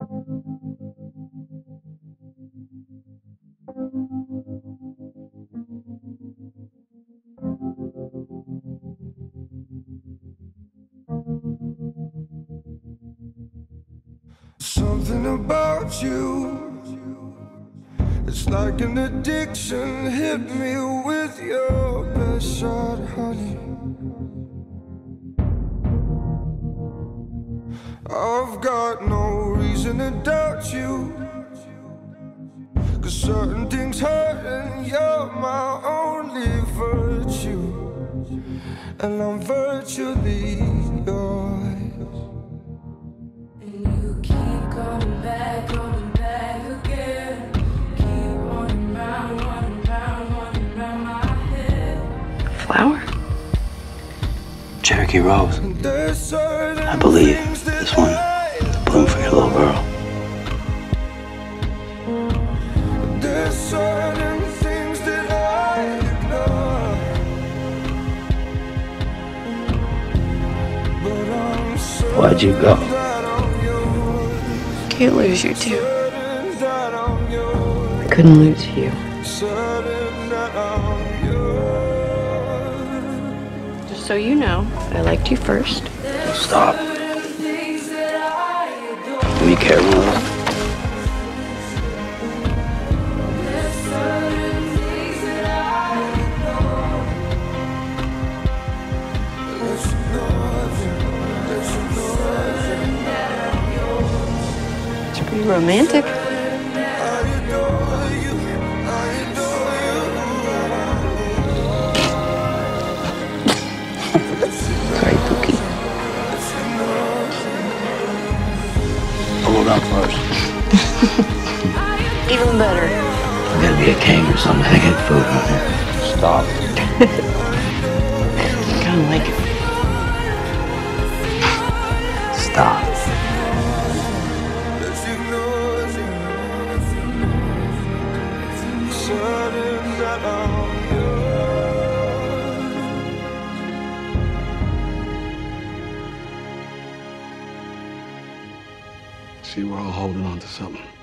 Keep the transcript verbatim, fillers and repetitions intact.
Something about you, it's like an addiction. Hit me with your best shot, honey. I've got no reason to doubt you, 'cause certain things hurt and you're my only virtue, and I'm virtually yours. And you keep coming back, coming back again. Keep running round, running round, running round my head. Flower? Cherokee Rose. I believe this one bloom for your little girl. There's certain things that I ignore, but I'm certain. Why'd you go? Can't lose you too. I couldn't lose you. Just so you know, I liked you first. Stop. Do you care, Rose? It's pretty romantic. Sorry, Pookie. I'll go down first. Even better. I gotta be a king or something. I get food on here. Stop. I kinda like it. Stop. See, we're all holding on to something.